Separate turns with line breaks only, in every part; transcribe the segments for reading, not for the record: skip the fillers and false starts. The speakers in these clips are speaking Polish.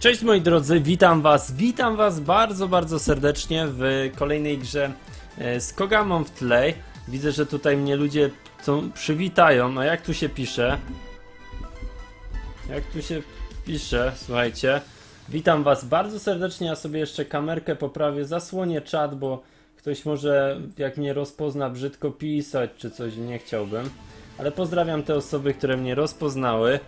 Cześć moi drodzy, witam was bardzo serdecznie w kolejnej grze z Kogamą w tle. Widzę, że tutaj mnie ludzie przywitają, a jak tu się pisze? Jak tu się pisze, słuchajcie. Witam was bardzo serdecznie, ja sobie jeszcze kamerkę poprawię, zasłonię czat, bo ktoś może, jak mnie rozpozna, brzydko pisać czy coś, nie chciałbym. Ale pozdrawiam te osoby, które mnie rozpoznały.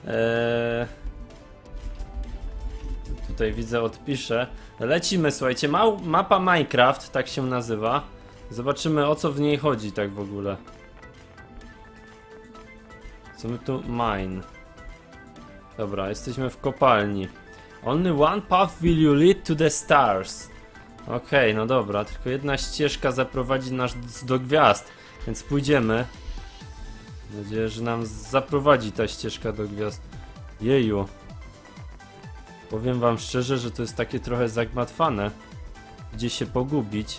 Tutaj widzę, odpiszę. Lecimy, słuchajcie, mapa Minecraft, tak się nazywa. Zobaczymy, o co w niej chodzi tak w ogóle. Co my tu? Mine. Dobra, jesteśmy w kopalni. Only one path will you lead to the stars. Okej, no dobra, tylko jedna ścieżka zaprowadzi nas do gwiazd, więc pójdziemy. Mam nadzieję, że nam zaprowadzi ta ścieżka do gwiazd. Jeju. Powiem wam szczerze, że to jest takie trochę zagmatwane. Gdzie się pogubić.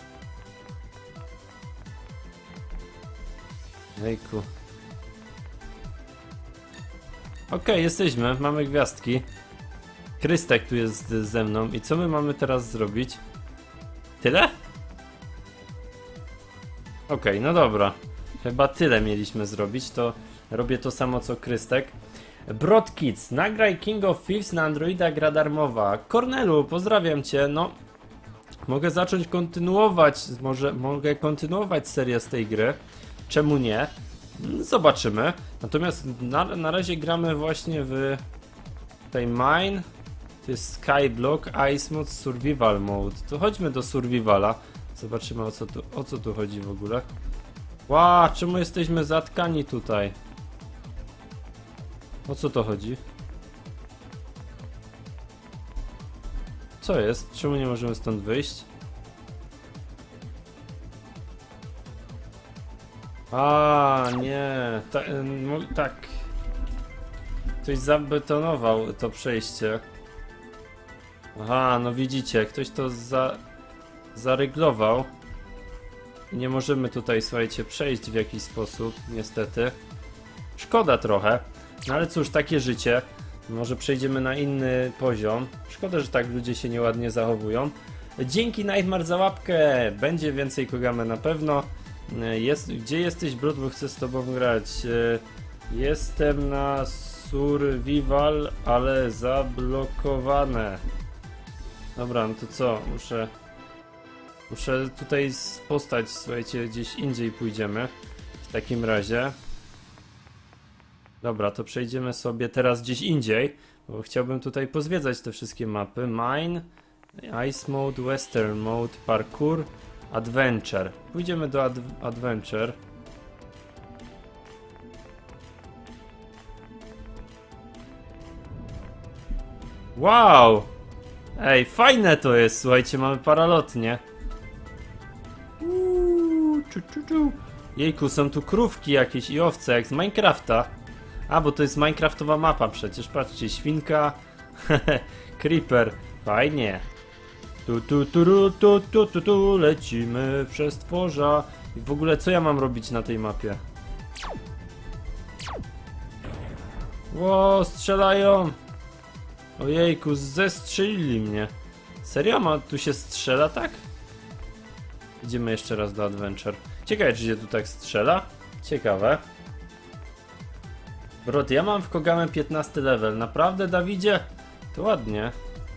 Jejku. Okej, jesteśmy, mamy gwiazdki. Krystek tu jest ze mną. I co my mamy teraz zrobić? Tyle? Okej, no dobra. Chyba tyle mieliśmy zrobić, to robię to samo co Krystek. Broad Kids, nagraj King of Thieves na Androida, gra darmowa. Cornelu, pozdrawiam cię, no. Mogę zacząć kontynuować, mogę kontynuować serię z tej gry. Czemu nie? Zobaczymy. Natomiast na razie gramy właśnie w tej Mine. To jest Skyblock, Ice Mode, Survival Mode. To chodźmy do Survivala. Zobaczymy o co tu chodzi w ogóle. Ła, czemu jesteśmy zatkani tutaj? O co to chodzi? Co jest? Czemu nie możemy stąd wyjść? A nie, tak. Ktoś zabetonował to przejście. Aha, no widzicie, ktoś to zaryglował. I nie możemy tutaj, słuchajcie, przejść w jakiś sposób, niestety. Szkoda trochę. No ale cóż, takie życie. Może przejdziemy na inny poziom. Szkoda, że tak ludzie się nieładnie zachowują. Dzięki Nightmare za łapkę. Będzie więcej Kogamy na pewno. Gdzie jesteś, Brud, bo chcę z tobą grać? Jestem na Survival, ale zablokowane. Dobra, no to co? Muszę tutaj postać, słuchajcie, gdzieś indziej pójdziemy. W takim razie. Dobra, to przejdziemy sobie teraz gdzieś indziej, bo chciałbym tutaj pozwiedzać te wszystkie mapy. Mine, Ice Mode, Western Mode, Parkour, Adventure. Pójdziemy do Adventure. Wow! Ej, fajne to jest, słuchajcie, mamy paralotnie. Jejku, są tu krówki jakieś i owce, jak z Minecrafta. A, bo to jest Minecraftowa mapa przecież, patrzcie, świnka, creeper, fajnie. Lecimy przez tworza. I w ogóle co ja mam robić na tej mapie? Ło, strzelają! Ojejku, zestrzelili mnie. Serio? Tu się strzela, tak? Idziemy jeszcze raz do Adventure. Ciekawe, czy się tu tak strzela? Ciekawe. Brod, ja mam w Kogamę 15 level. Naprawdę, Dawidzie? To ładnie.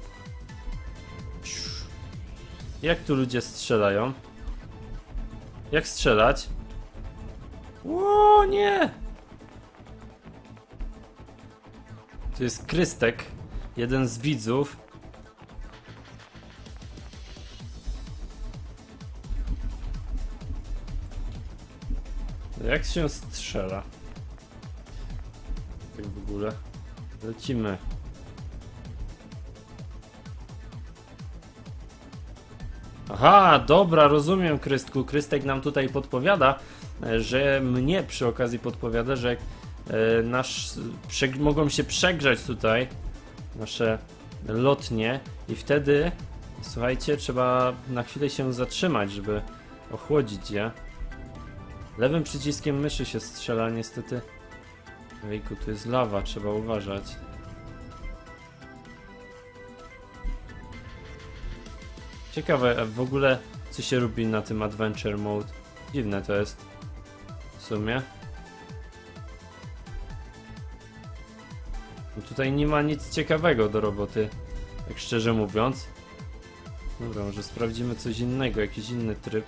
Jak tu ludzie strzelają? Jak strzelać? O nie! To jest Krystek, jeden z widzów. Jak się strzela? Tak w ogóle. Lecimy. Aha, dobra, rozumiem, Krystku. Krystek nam tutaj podpowiada, że mnie przy okazji podpowiada, że mogą się przegrzać tutaj nasze lotnie i wtedy, słuchajcie, trzeba na chwilę się zatrzymać, żeby ochłodzić je. Lewym przyciskiem myszy się strzela, niestety. Ejku, tu jest lawa, trzeba uważać. Ciekawe w ogóle co się robi na tym Adventure Mode. Dziwne to jest. W sumie. No tutaj nie ma nic ciekawego do roboty. Tak szczerze mówiąc. Dobra, może sprawdzimy coś innego, jakiś inny tryb.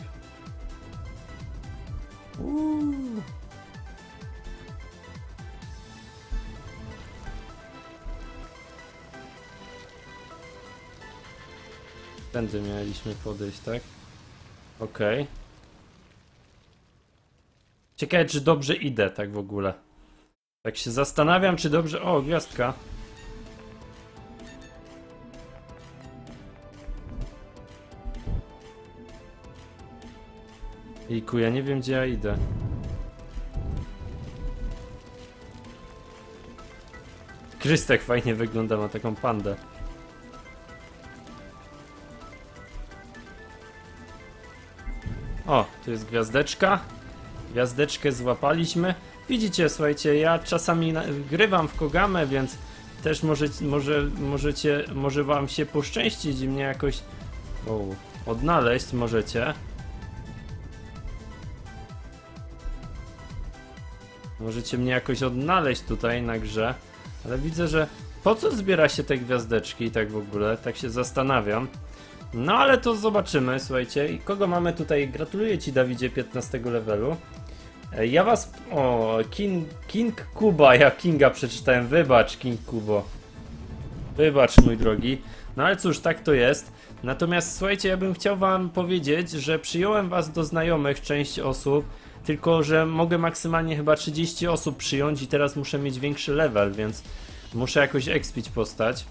Tędy mieliśmy podejść, tak? Okej. Ciekawe, czy dobrze idę, tak w ogóle. Tak się zastanawiam, czy dobrze... O, gwiazdka. Jejku, ja nie wiem, gdzie ja idę. Krystek fajnie wygląda, ma taką pandę. O, tu jest gwiazdeczka. Gwiazdeczkę złapaliśmy. Widzicie, słuchajcie, ja czasami grywam w Kogamę, więc też może wam się poszczęścić i mnie jakoś odnaleźć możecie. Możecie mnie jakoś odnaleźć tutaj na grze, ale widzę, że po co zbiera się te gwiazdeczki tak w ogóle, tak się zastanawiam. No ale to zobaczymy, słuchajcie. I kogo mamy tutaj? Gratuluję ci, Dawidzie, 15 levelu. Ja was... O, King Kuba, ja Kinga przeczytałem. Wybacz, King Kubo. Wybacz, mój drogi. No ale cóż, tak to jest. Natomiast słuchajcie, ja bym chciał wam powiedzieć, że przyjąłem was do znajomych, część osób. Tylko że mogę maksymalnie chyba 30 osób przyjąć i teraz muszę mieć większy level, więc muszę jakoś expić postać.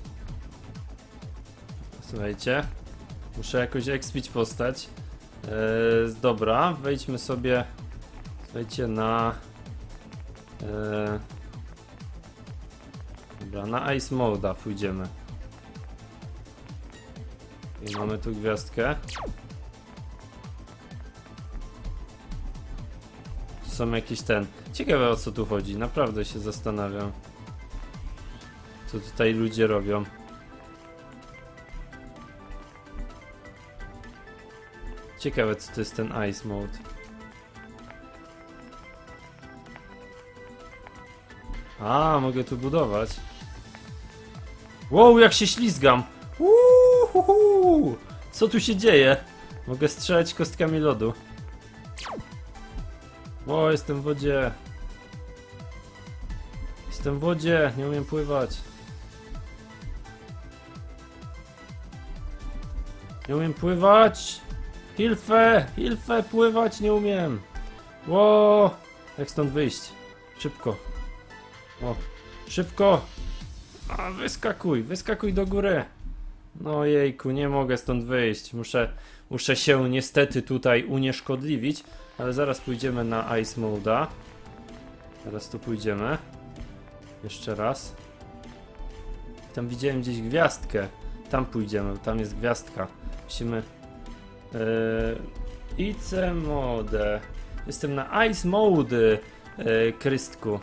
Słuchajcie. Muszę jakoś expić postać. Dobra, wejdźmy sobie, słuchajcie, na... Dobra, na Ice Mode'a pójdziemy. I mamy tu gwiazdkę. Tu są jakieś Ciekawe, o co tu chodzi, naprawdę się zastanawiam. Co tutaj ludzie robią. Ciekawe, co to jest ten Ice Mode. A, mogę tu budować. Wow, jak się ślizgam! Co tu się dzieje? Mogę strzelać kostkami lodu. O, jestem w wodzie. Jestem w wodzie, nie umiem pływać. Nie umiem pływać! Hilfe! Hilfe! Pływać nie umiem! Ło! Jak stąd wyjść? Szybko! O! Szybko! A, wyskakuj! Wyskakuj do góry! No jejku, nie mogę stąd wyjść. Muszę się niestety tutaj unieszkodliwić, ale zaraz pójdziemy na Ice Mode'a. Zaraz tu pójdziemy. Jeszcze raz. Tam widziałem gdzieś gwiazdkę. Tam pójdziemy, tam jest gwiazdka. Musimy... Ice Mode. Jestem na Ice Mode, Krystku.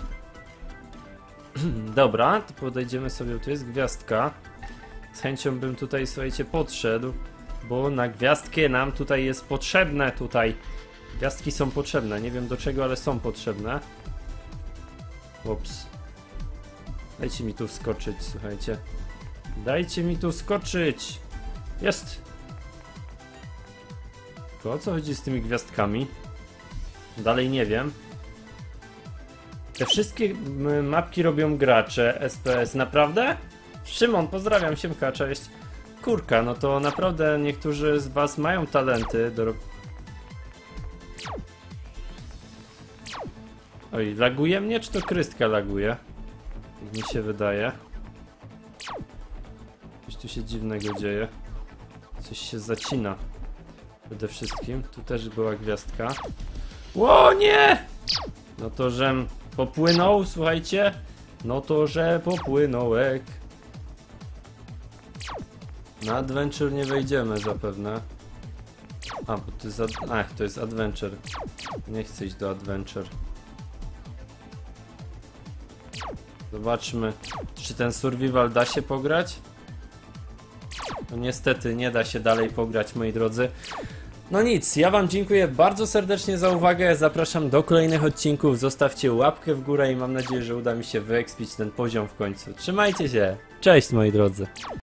Dobra, to podejdziemy sobie, tu jest gwiazdka. Z chęcią bym tutaj, słuchajcie, podszedł, bo na gwiazdkę nam tutaj jest potrzebne tutaj. Gwiazdki są potrzebne, nie wiem do czego, ale są potrzebne. Ups. Dajcie mi tu wskoczyć, słuchajcie. Dajcie mi tu skoczyć. Jest. To o co chodzi z tymi gwiazdkami? Dalej nie wiem. Te wszystkie mapki robią gracze SPS, naprawdę? Szymon, pozdrawiam, siemka, cześć. Kurka, no to naprawdę niektórzy z was mają talenty do... Oj, laguje mnie, czy to Krystka laguje? Jak mi się wydaje. Coś tu się dziwnego dzieje. Coś się zacina. Przede wszystkim. Tu też była gwiazdka. Ło, nie! No to, żem popłynął, słuchajcie. No to, że popłynąłek. Na Adventure nie wejdziemy zapewne. A, bo to jest... Ach, to jest Adventure. Nie chcę iść do Adventure. Zobaczmy, czy ten survival da się pograć. No niestety nie da się dalej pograć, moi drodzy. No nic, ja wam dziękuję bardzo serdecznie za uwagę, zapraszam do kolejnych odcinków, zostawcie łapkę w górę i mam nadzieję, że uda mi się wyekspić ten poziom w końcu. Trzymajcie się, cześć moi drodzy.